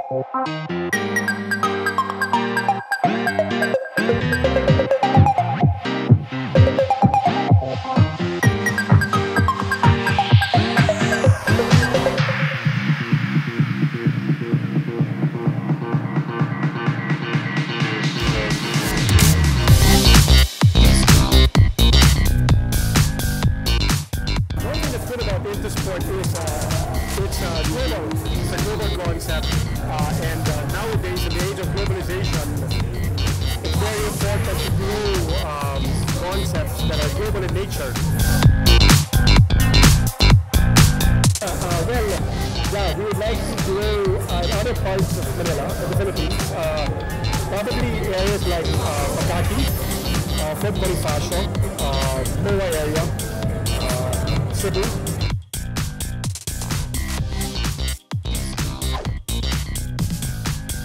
Intersport is it's global. It's a global concept, and nowadays in the age of globalization, it's very important to grow concepts that are global in nature. We would like to grow in other parts of Manila, the Philippines, probably areas like Makati, Fort Bonifacio, Moa area, Cebu.